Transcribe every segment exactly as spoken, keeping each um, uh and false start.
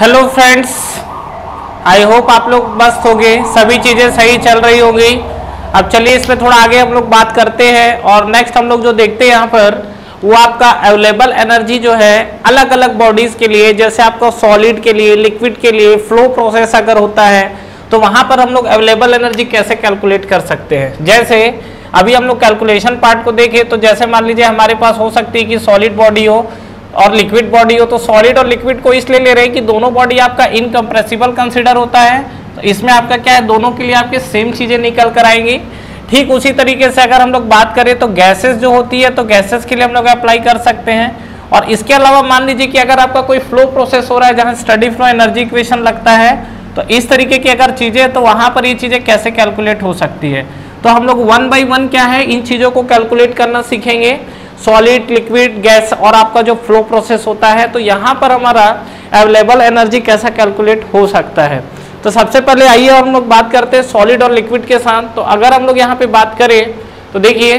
Hello friends, I hope आप लोग मस्त होंगे, सभी चीज़ें सही चल रही होंगी। अब चलिए इसमें थोड़ा आगे हम लोग बात करते हैं और नेक्स्ट हम लोग जो देखते हैं यहाँ पर वो आपका अवेलेबल एनर्जी जो है अलग अलग बॉडीज़ के लिए, जैसे आपको सॉलिड के लिए, लिक्विड के लिए, फ्लो प्रोसेस अगर होता है तो वहाँ पर हम लोग अवेलेबल एनर्जी कैसे कैलकुलेट कर सकते हैं। जैसे अभी हम लोग कैलकुलेशन पार्ट को देखें तो जैसे मान लीजिए हमारे पास हो सकती है कि सॉलिड बॉडी हो और लिक्विड बॉडी हो, तो सॉलिड और लिक्विड को इसलिए ले रहे हैं कि दोनों बॉडी आपका इनकम्प्रेसिबल कंसिडर होता है, तो इसमें आपका क्या है, दोनों के लिए आपके सेम चीज़ें निकल कर आएंगी। ठीक उसी तरीके से अगर हम लोग बात करें तो गैसेस जो होती है तो गैसेस के लिए हम लोग अप्लाई कर सकते हैं। और इसके अलावा मान लीजिए कि अगर आपका कोई फ्लो प्रोसेस हो रहा है जहाँ स्टडी फ्लो एनर्जी इक्वेशन लगता है, तो इस तरीके की अगर चीज़ें तो वहाँ पर ये चीज़ें कैसे कैलकुलेट हो सकती है। तो हम लोग वन बाई वन क्या है इन चीज़ों को कैलकुलेट करना सीखेंगे, सॉलिड, लिक्विड, गैस और आपका जो फ्लो प्रोसेस होता है, तो यहाँ पर हमारा अवेलेबल एनर्जी कैसा कैलकुलेट हो सकता है। तो सबसे पहले आइए और हम लोग बात करते हैं सॉलिड और लिक्विड के साथ। तो अगर हम लोग यहाँ पे बात करें तो देखिए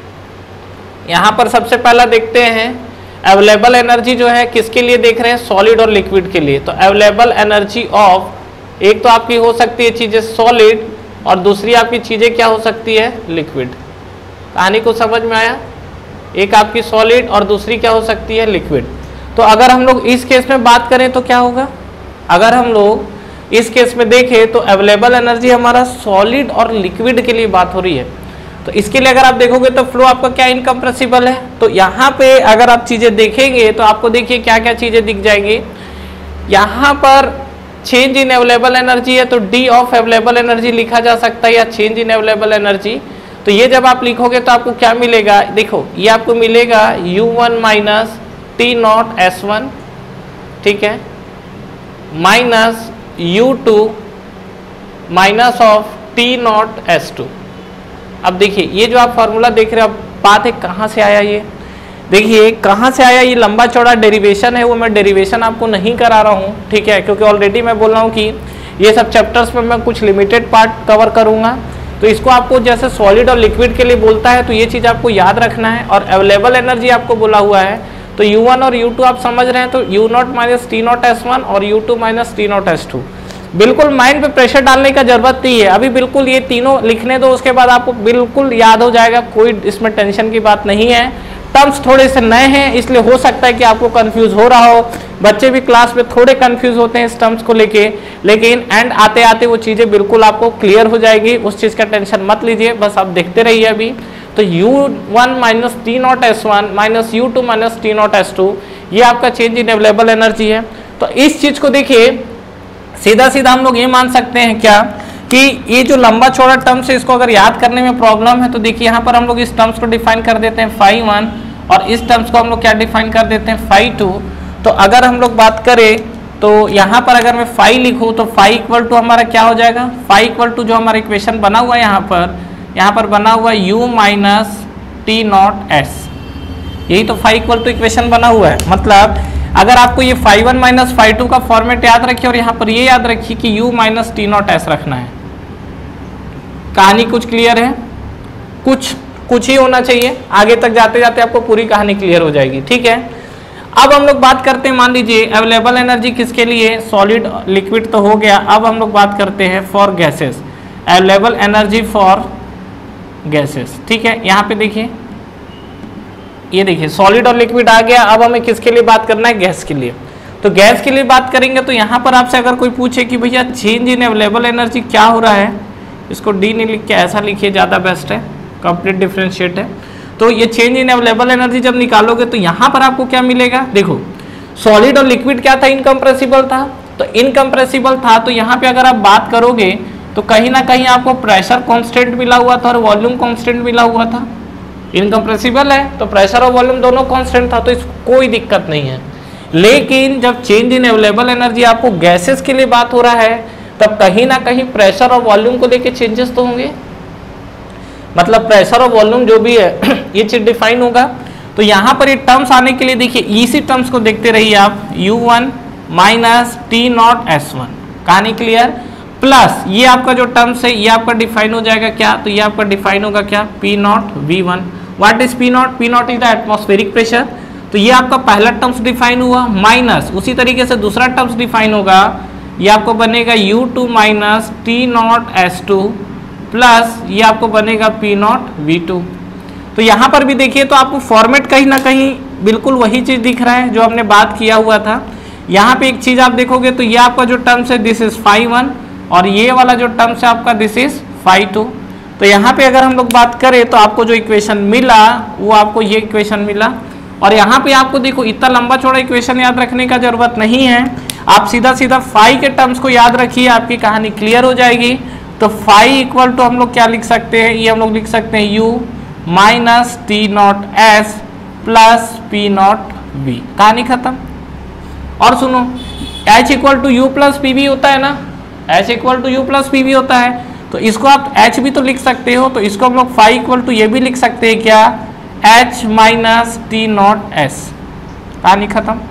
यहाँ पर सबसे पहला देखते हैं अवेलेबल एनर्जी जो है किसके लिए देख रहे हैं, सॉलिड और लिक्विड के लिए। तो अवेलेबल एनर्जी ऑफ, एक तो आपकी हो सकती है चीज़ें सॉलिड और दूसरी आपकी चीज़ें क्या हो सकती है, लिक्विड। कहानी को समझ में आया, एक आपकी सॉलिड और दूसरी क्या हो सकती है, लिक्विड। तो अगर हम लोग इस केस में बात करें तो क्या होगा, अगर हम लोग इस केस में देखें तो अवेलेबल एनर्जी हमारा सॉलिड और लिक्विड के लिए बात हो रही है। तो इसके लिए अगर आप देखोगे तो फ्लो आपका क्या इनकम्प्रेसिबल है। तो यहाँ पे अगर आप चीज़ें देखेंगे तो आपको देखिए क्या क्या चीज़ें दिख जाएंगी। यहाँ पर चेंज इन अवेलेबल एनर्जी है तो डी ऑफ अवेलेबल एनर्जी लिखा जा सकता है या चेंज इन अवेलेबल एनर्जी। तो ये जब आप लिखोगे तो आपको क्या मिलेगा, देखो ये आपको मिलेगा U one minus T naught S one, ठीक है, minus U two minus of T naught S two. अब देखिए ये जो आप फॉर्मूला देख रहे हो, अब बात है कहाँ से आया ये, देखिए कहाँ से आया, ये लंबा चौड़ा डेरिवेशन है, वो मैं डेरिवेशन आपको नहीं करा रहा हूँ, ठीक है, क्योंकि ऑलरेडी मैं बोल रहा हूँ कि ये सब चैप्टर्स में मैं कुछ लिमिटेड पार्ट कवर करूँगा। तो इसको आपको जैसे सॉलिड और लिक्विड के लिए बोलता है तो ये चीज़ आपको याद रखना है। और अवेलेबल एनर्जी आपको बोला हुआ है तो यू वन और यू टू आप समझ रहे हैं, तो U naught minus T naught S one और U two minus T naught S two. बिल्कुल माइंड पे प्रेशर डालने का जरूरत नहीं है, अभी बिल्कुल ये तीनों लिखने दो, उसके बाद आपको बिल्कुल याद हो जाएगा, कोई इसमें टेंशन की बात नहीं है। टर्म्स थोड़े से नए हैं इसलिए हो सकता है कि आपको कंफ्यूज हो रहा हो, बच्चे भी क्लास में थोड़े कंफ्यूज होते हैं इस टर्म्स को लेके, लेकिन एंड आते आते वो चीज़ें बिल्कुल आपको क्लियर हो जाएगी, उस चीज़ का टेंशन मत लीजिए, बस आप देखते रहिए। अभी तो U one minus T naught S one minus U two minus T naught S two, ये आपका चेंज इन अवेलेबल एनर्जी है। तो इस चीज़ को देखिए सीधा सीधा हम लोग ये मान सकते हैं क्या कि ये जो लंबा चौड़ा टर्म्स है इसको अगर याद करने में प्रॉब्लम है तो देखिए यहाँ पर हम लोग इस टर्म्स को डिफाइन कर देते हैं फाई वन और इस टर्म्स को हम लोग क्या डिफाइन कर देते हैं फाई टू। तो अगर हम लोग बात करें तो यहाँ पर अगर मैं फाई लिखूँ तो फाई इक्वल टू हमारा क्या हो जाएगा, फाई इक्वल टू जो हमारा इक्वेशन बना हुआ है यहाँ पर यहाँ पर बना हुआ है U minus T naught S, यही तो फाई इक्वल टू इक्वेशन बना हुआ है। मतलब अगर आपको ये phi one minus phi two का फॉर्मेट याद रखिए और यहाँ पर ये याद रखिए कि U minus T naught S रखना है। कहानी कुछ क्लियर है, कुछ कुछ ही होना चाहिए, आगे तक जाते जाते आपको पूरी कहानी क्लियर हो जाएगी, ठीक है। अब हम लोग बात करते हैं, मान लीजिए अवेलेबल एनर्जी किसके लिए, सॉलिड लिक्विड तो हो गया, अब हम लोग बात करते हैं for gases, available energy for gases, ठीक है। यहाँ पे देखिए ये देखिए सॉलिड और लिक्विड आ गया, अब हमें किसके लिए बात करना है, गैस के लिए। तो गैस के लिए बात करेंगे तो यहाँ पर आपसे अगर कोई पूछे कि भैया चेंज इन अवेलेबल एनर्जी क्या हो रहा है, इसको डी नहीं लिख के ऐसा लिखिए, ज़्यादा बेस्ट है, कंप्लीट डिफरेंशिएट है। तो ये चेंज इन अवेलेबल एनर्जी जब निकालोगे तो यहाँ पर आपको क्या मिलेगा, देखो सॉलिड और लिक्विड क्या था, इनकम्प्रेसिबल था, तो इनकम्प्रेसिबल था तो यहाँ पे अगर आप बात करोगे तो कहीं ना कहीं आपको प्रेशर कांस्टेंट मिला हुआ था और वॉल्यूम कांस्टेंट मिला हुआ था। इनकम्प्रेसिबल है तो प्रेशर और वॉल्यूम दोनों कांस्टेंट था, तो इसको कोई दिक्कत नहीं है। लेकिन जब चेंज इन अवेलेबल एनर्जी आपको गैसेस के लिए बात हो रहा है तब कहीं ना कहीं प्रेशर और वॉल्यूम को लेके चेंजेस तो होंगे, मतलब प्रेशर और वॉल्यूम जो भी है ये चीज डिफाइन होगा। तो यहाँ पर ये टर्म्स आने के लिए देखिए इसी टर्म्स को देखते रहिए आप, U one minus T naught S one, कहानी क्लियर, प्लस ये आपका जो टर्म्स है ये आपका डिफाइन हो जाएगा क्या, तो ये आपका डिफाइन होगा क्या, P naught V one. What is P naught, P naught is the atmospheric pressure. तो ये आपका पहला टर्म्स डिफाइन हुआ, माइनस उसी तरीके से दूसरा टर्म्स डिफाइन होगा, ये आपको बनेगा U two minus T naught S two plus ये आपको बनेगा पी नॉट वी टू। तो यहाँ पर भी देखिए तो आपको फॉर्मेट कहीं ना कहीं बिल्कुल वही चीज दिख रहा है जो हमने बात किया हुआ था। यहाँ पे एक चीज आप देखोगे तो ये आपका जो टर्म्स है दिस इज फाइव वन और ये वाला जो टर्म्स है आपका दिस इज फाइव टू। तो यहाँ पे अगर हम लोग बात करें तो आपको जो इक्वेशन मिला वो आपको ये इक्वेशन मिला। और यहाँ पे आपको देखो इतना लंबा चौड़ा इक्वेशन याद रखने का जरूरत नहीं है, आप सीधा सीधा फाइव के टर्म्स को याद रखिए, आपकी कहानी क्लियर हो जाएगी। तो फाइव इक्वल टू हम लोग क्या लिख सकते हैं, ये हम लोग लिख सकते हैं U minus T naught S plus P naught V, कहानी खत्म। और सुनो h equal to U plus P V होता है ना, h equal to U plus P V होता है, तो इसको आप h भी तो लिख सकते हो, तो इसको हम लोग फाइव इक्वल टू ये भी लिख सकते हैं क्या, h minus T naught S, कहानी खत्म।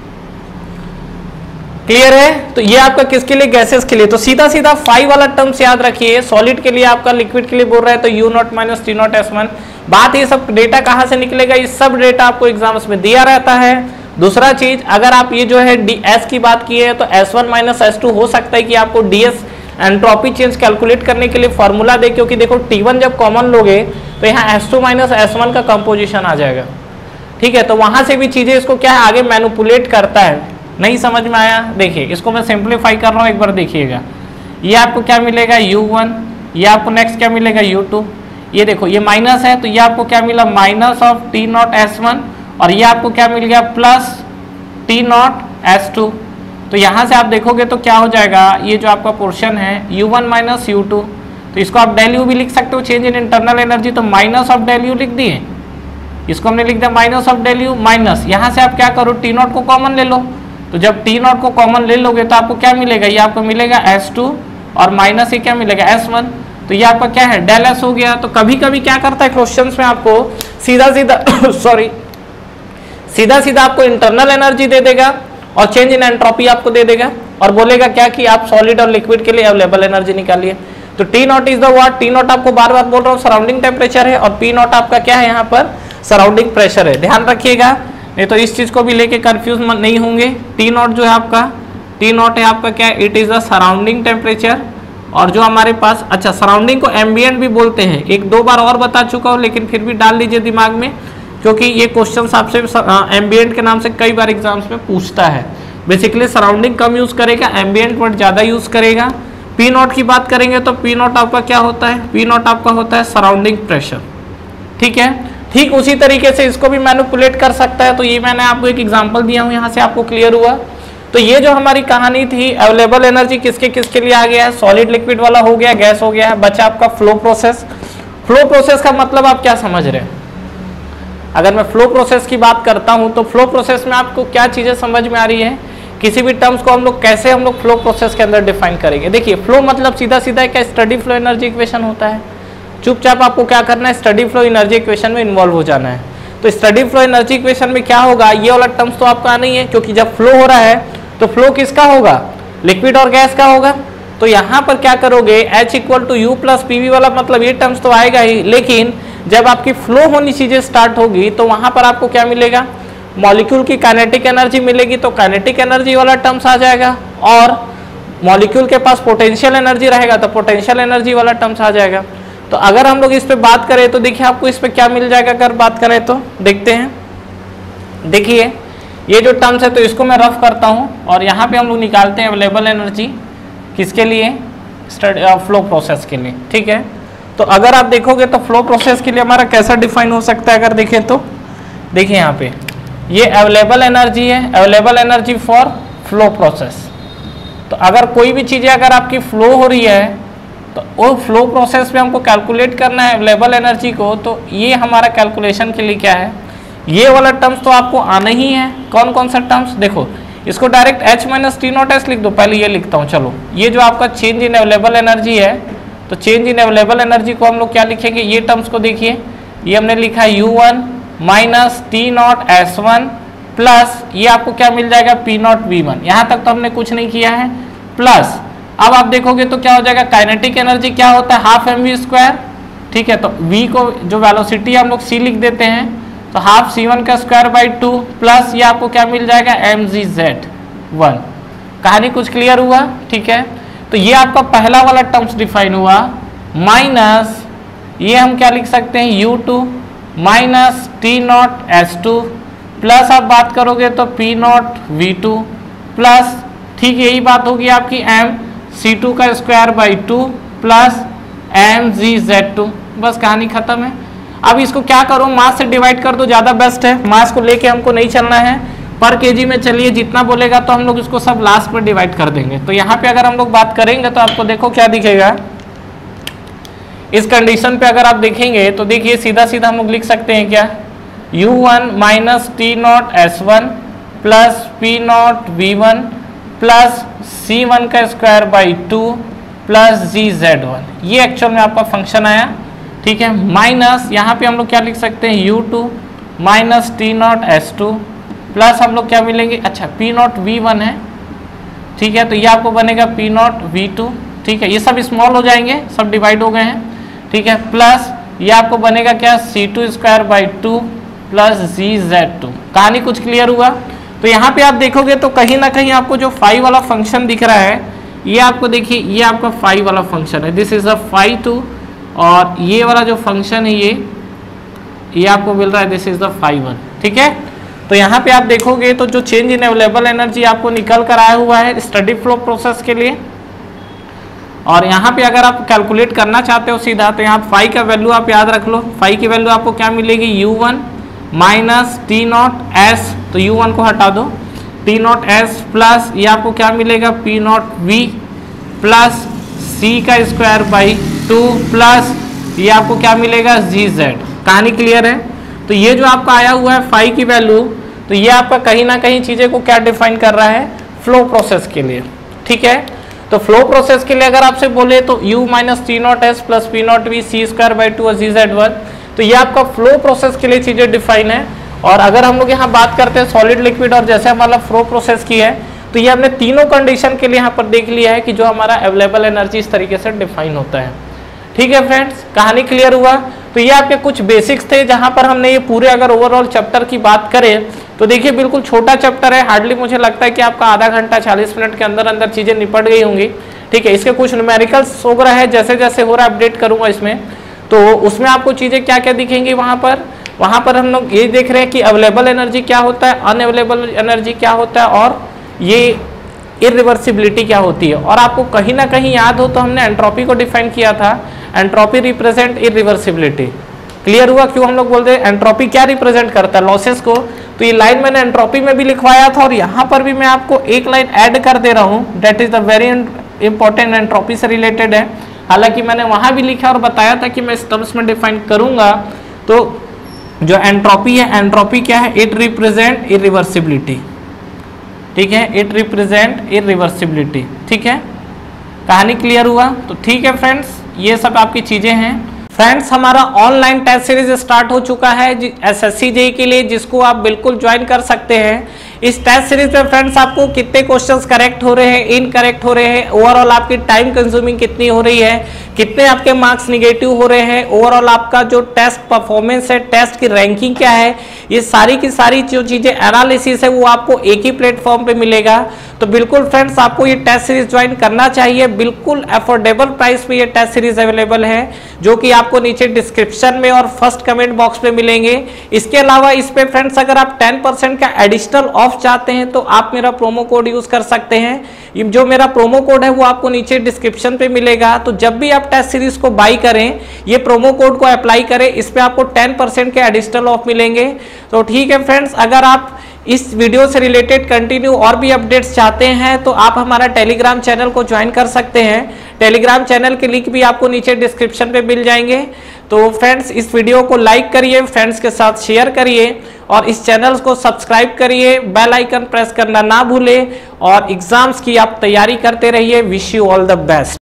क्लियर है। तो ये आपका किसके लिए, गैसेस के लिए। तो सीधा सीधा फाइव वाला टर्म्स याद रखिए, सॉलिड के लिए आपका, लिक्विड के लिए बोल रहा है तो U naught minus T naught S one. बात ये सब डेटा कहाँ से निकलेगा, ये सब डेटा आपको एग्जाम्स में दिया रहता है। दूसरा चीज, अगर आप ये जो है डी एस की बात की है तो S one minus S two हो सकता है कि आपको D S entropy change calculate करने के लिए फॉर्मूला दे, क्योंकि देखो टी वन जब कॉमन लोगे तो यहाँ S two minus S one का कंपोजिशन आ जाएगा, ठीक है। तो वहां से भी चीजें इसको क्या है आगे मैनिपुलेट करता है। नहीं समझ में आया, देखिए इसको मैं सिंप्लीफाई कर रहा हूँ, एक बार देखिएगा। ये आपको क्या मिलेगा यू वन, ये आपको नेक्स्ट क्या मिलेगा यू टू, ये देखो ये माइनस है तो ये आपको क्या मिला minus of T naught S one, और ये आपको क्या मिल गया plus T naught S two. तो यहाँ से आप देखोगे तो क्या हो जाएगा, ये जो आपका पोर्शन है U one minus U two, तो इसको आप डेल यू भी लिख सकते हो, चेंज इन इंटरनल एनर्जी, तो माइनस ऑफ डेल यू लिख दिए, इसको हमने लिख दिया minus of del U minus, यहाँ से आप क्या करो टी नॉट को कॉमन ले लो, तो जब टी नॉट को कॉमन ले लोगे तो आपको क्या मिलेगा, ये आपको मिलेगा एस टू और माइनस ये क्या मिलेगा एस वन, तो ये आपका क्या है डेल एस हो गया। तो कभी कभी क्या करता है क्वेश्चंस में आपको सीधा सीधा सॉरी सीधा सीधा आपको इंटरनल एनर्जी दे देगा और चेंज इन एंट्रोपी आपको दे देगा और बोलेगा क्या कि आप सॉलिड और लिक्विड के लिए अवेलेबल एनर्जी निकालिए। तो T naught is the what, T naught आपको बार बार बोल रहा हूँ सराउंडिंग टेम्परेचर है और पी नॉट आपका क्या है यहाँ पर सराउंडिंग प्रेशर है, ध्यान रखिएगा, नहीं तो इस चीज को भी लेके कंफ्यूज नहीं होंगे। टी नॉट जो है आपका, टी नॉट है आपका क्या, it is the surrounding temperature, और जो हमारे पास, अच्छा सराउंडिंग को एम्बिएंट भी बोलते हैं, एक दो बार और बता चुका हूँ लेकिन फिर भी डाल लीजिए दिमाग में, क्योंकि ये क्वेश्चन आपसे एम्बिएंट के नाम से कई बार एग्जाम्स में पूछता है। बेसिकली सराउंडिंग कम यूज करेगा, एम्बिएंट वर्ड ज्यादा यूज करेगा। पी नॉट की बात करेंगे तो पी नॉट आपका क्या होता है, पी नॉट आपका होता है सराउंडिंग प्रेशर, ठीक है। ठीक उसी तरीके से इसको भी मैनिपुलेट कर सकता है, तो ये मैंने आपको एक एग्जांपल दिया हूँ, यहाँ से आपको क्लियर हुआ। तो ये जो हमारी कहानी थी अवेलेबल एनर्जी किसके किसके लिए आ गया है, सॉलिड लिक्विड वाला हो गया, गैस हो गया है, बचा आपका फ्लो प्रोसेस। फ्लो प्रोसेस का मतलब आप क्या समझ रहे हैं, अगर मैं फ्लो प्रोसेस की बात करता हूँ तो फ्लो प्रोसेस में आपको क्या चीजें समझ में आ रही है, किसी भी टर्म्स को हम लोग कैसे हम लोग फ्लो प्रोसेस के अंदर डिफाइन करेंगे। देखिए फ्लो मतलब सीधा सीधा क्या स्टडी फ्लो एनर्जी इक्वेशन होता है, चुपचाप आपको क्या करना है स्टडी फ्लो एनर्जी इक्वेशन में इन्वॉल्व हो जाना है। तो स्टडी फ्लो एनर्जी इक्वेशन में क्या होगा, ये वाला टर्म्स तो आपका नहीं है, क्योंकि जब फ्लो हो रहा है तो फ्लो किसका होगा, लिक्विड और गैस का होगा। तो यहाँ पर क्या करोगे H equal to U plus P V वाला मतलब ये टर्म्स तो आएगा ही, लेकिन जब आपकी फ्लो होनी चीजें स्टार्ट होगी तो वहां पर आपको क्या मिलेगा, मॉलिक्यूल की काइनेटिक एनर्जी मिलेगी, तो काइनेटिक एनर्जी वाला टर्म्स आ जाएगा, और मॉलिक्यूल के पास पोटेंशियल एनर्जी रहेगा तो पोटेंशियल एनर्जी वाला टर्म्स आ जाएगा। तो अगर हम लोग इस पे बात करें तो देखिए आपको इस पे क्या मिल जाएगा, अगर बात करें तो देखते हैं। देखिए ये जो टर्म्स है तो इसको मैं रफ करता हूं और यहाँ पे हम लोग निकालते हैं अवेलेबल एनर्जी किसके लिए, फ्लो प्रोसेस के लिए, ठीक है। तो अगर आप देखोगे तो फ्लो प्रोसेस के लिए हमारा कैसा डिफाइन हो सकता है, अगर देखें तो देखिए यहाँ पे ये अवेलेबल एनर्जी है, available energy for flow process. तो अगर कोई भी चीज़ें अगर आपकी फ्लो हो रही है तो वो फ्लो प्रोसेस में हमको कैलकुलेट करना है अवेलेबल एनर्जी को, तो ये हमारा कैलकुलेशन के लिए क्या है, ये वाला टर्म्स तो आपको आना ही है। कौन कौन सा टर्म्स, देखो इसको direct H minus T naught S लिख दो, पहले ये लिखता हूँ। चलो ये जो आपका चेंज इन अवेलेबल एनर्जी है, तो चेंज इन अवेलेबल एनर्जी को हम लोग क्या लिखेंगे, ये टर्म्स को देखिए, ये हमने लिखा है U one minus T naught S one plus ये आपको क्या मिल जाएगा पी नॉट वी वन, यहाँ तक तो हमने कुछ नहीं किया है, प्लस अब आप देखोगे तो क्या हो जाएगा, काइनेटिक एनर्जी क्या होता है हाफ एम वी स्क्वायर, ठीक है। तो v को जो वेलोसिटी हम लोग c लिख देते हैं, तो हाफ सी वन का स्क्वायर बाई टू प्लस ये आपको क्या मिल जाएगा एम जी जेड वन। कहानी कुछ क्लियर हुआ? ठीक है, तो ये आपका पहला वाला टर्म्स डिफाइन हुआ, माइनस ये हम क्या लिख सकते हैं U two minus T naught S two plus आप बात करोगे तो P naught V two plus, ठीक यही बात होगी आपकी एम सी टू का square by two plus M G Z two. बस कहानी खत्म है। अब इसको क्या करो, मास से डिवाइड कर दो, ज़्यादा बेस्ट है। मास को लेके हमको नहीं चलना है, पर केजी में चलिए, जितना बोलेगा तो हम लोग इसको सब लास्ट पर डिवाइड कर देंगे। तो यहाँ पे अगर हम लोग बात करेंगे तो आपको देखो क्या दिखेगा, इस कंडीशन पे अगर आप देखेंगे तो देखिए सीधा सीधा हम लोग लिख सकते हैं क्या, U one minus T naught S one plus P naught V one plus C one का square by two plus G Z one. ये एक्चुअल में आपका फंक्शन आया, ठीक है। माइनस यहाँ पे हम लोग क्या लिख सकते हैं U two minus T naught S two plus हम लोग क्या मिलेंगे, अच्छा पी नॉट वी वन है, ठीक है, तो ये आपको बनेगा पी नॉट वी टू, ठीक है, ये सब स्मॉल हो जाएंगे, सब डिवाइड हो गए हैं, ठीक है, प्लस ये आपको बनेगा क्या C two square by two plus G Z two. कहानी कुछ क्लियर हुआ? तो यहाँ पे आप देखोगे तो कहीं ना कहीं आपको जो फाइव वाला फंक्शन दिख रहा है, ये आपको देखिए ये आपका फाइव वाला फंक्शन है, this is a five two, और ये वाला जो फंक्शन है ये ये आपको मिल रहा है this is the five one, ठीक है। तो यहाँ पे आप देखोगे तो जो चेंज इन अवेलेबल एनर्जी आपको निकल कर आया हुआ है स्टडी फ्लो प्रोसेस के लिए, और यहाँ पे अगर आप कैलकुलेट करना चाहते हो सीधा तो यहाँ फाइव का वैल्यू आप याद रख लो, फाइव की वैल्यू आपको क्या मिलेगी U one minus T naught S, तो यू वन को हटा दो, टी नॉट एस प्लस ये आपको क्या मिलेगा P naught V plus C का स्क्वायर बाई टू प्लस ये आपको क्या मिलेगा जी जेड। कहानी क्लियर है? तो ये जो आपका आया हुआ है फाइव की वैल्यू, तो ये आपका कहीं ना कहीं चीज़ें को क्या डिफाइन कर रहा है, फ्लो प्रोसेस के लिए, ठीक है। तो फ्लो प्रोसेस के लिए अगर आपसे बोले तो u minus T naught S plus P naught V C square by two और जी जेड वन, तो ये आपका फ्लो प्रोसेस के लिए चीज़ें डिफाइन है। और अगर हम लोग यहाँ बात करते हैं सॉलिड लिक्विड और जैसे हमारा फ्लो प्रोसेस की है, तो ये हमने तीनों कंडीशन के लिए यहाँ पर देख लिया है कि जो हमारा अवेलेबल एनर्जी इस तरीके से डिफाइन होता है, ठीक है फ्रेंड्स। कहानी क्लियर हुआ? तो ये आपके कुछ बेसिक्स थे जहाँ पर हमने ये पूरे अगर ओवरऑल चैप्टर की बात करें तो देखिए बिल्कुल छोटा चैप्टर है, हार्डली मुझे लगता है कि आपका आधा घंटा चालीस मिनट के अंदर अंदर चीज़ें निपट गई होंगी, ठीक है। इसके कुछ न्यूमेरिकल्स वगैरह है, जैसे जैसे हो रहा है अपडेट करूँगा इसमें, तो उसमें आपको चीज़ें क्या क्या दिखेंगी वहाँ पर वहाँ पर हम लोग ये देख रहे हैं कि अवेलेबल एनर्जी क्या होता है, अनअवेलेबल एनर्जी क्या होता है, और ये इरिवर्सिबिलिटी क्या होती है। और आपको कहीं ना कहीं याद हो तो हमने एंट्रोपी को डिफाइन किया था, एंट्रोपी रिप्रेजेंट इरिवर्सिबिलिटी। क्लियर हुआ क्यों हम लोग बोलते हैं एंट्रोपी क्या रिप्रेजेंट करता है, लॉसेस को। तो ये लाइन मैंने एंट्रोपी में भी लिखवाया था और यहाँ पर भी मैं आपको एक लाइन ऐड कर दे रहा हूँ, that is the very important, entropy से रिलेटेड है। हालांकि मैंने वहाँ भी लिखा और बताया था कि मैं इस टर्म्स में डिफाइन करूँगा। तो जो एंट्रोपी है, एंट्रोपी क्या है, इट रिप्रेजेंट इरिवर्सिबिलिटी, ठीक है, इट रिप्रेजेंट इरिवर्सिबिलिटी, ठीक है। कहानी क्लियर हुआ? तो ठीक है फ्रेंड्स, ये सब आपकी चीजें हैं। फ्रेंड्स हमारा ऑनलाइन टेस्ट सीरीज स्टार्ट हो चुका है एसएससी जेईई के लिए, जिसको आप बिल्कुल ज्वाइन कर सकते हैं। इस टेस्ट सीरीज में फ्रेंड्स आपको कितने क्वेश्चंस करेक्ट हो रहे हैं, इनकरेक्ट हो रहे हैं, ओवरऑल आपकी टाइम कंज्यूमिंग कितनी हो रही है, कितने आपके मार्क्स निगेटिव हो रहे हैं, ओवरऑल आपका जो टेस्ट परफॉर्मेंस है, टेस्ट की रैंकिंग क्या है, ये सारी की सारी जो चीजें एनालिसिस है वो आपको एक ही प्लेटफॉर्म पे मिलेगा। तो बिल्कुल फ्रेंड्स आपको ये टेस्ट सीरीज ज्वाइन करना चाहिए, बिल्कुल अफोर्डेबल प्राइस पे ये टेस्ट सीरीज अवेलेबल है, जो कि आपको नीचे डिस्क्रिप्शन में और फर्स्ट कमेंट बॉक्स में मिलेंगे। इसके अलावा इस पे फ्रेंड्स अगर आप टेन परसेंट का एडिशनल ऑफ चाहते हैं तो आप मेरा प्रोमो कोड यूज कर सकते हैं। जो मेरा प्रोमो कोड है वो आपको नीचे डिस्क्रिप्शन पे मिलेगा। तो जब भी आप टेस्ट सीरीज को बाई करें, ये प्रोमो कोड को अप्लाई करें, इस पे आपको टेन परसेंट के एडिशनल ऑफ मिलेंगे। तो ठीक है फ्रेंड्स, अगर आप इस वीडियो से रिलेटेड कंटिन्यू और भी अपडेट्स चाहते हैं तो आप हमारा टेलीग्राम चैनल को ज्वाइन कर सकते हैं। टेलीग्राम चैनल के लिंक भी आपको नीचे डिस्क्रिप्शन पे मिल जाएंगे। तो फ्रेंड्स इस वीडियो को लाइक करिए, फ्रेंड्स के साथ शेयर करिए और इस चैनल को सब्सक्राइब करिए, बेल आइकन प्रेस करना ना भूलें और एग्जाम्स की आप तैयारी करते रहिए। Wish you all the best.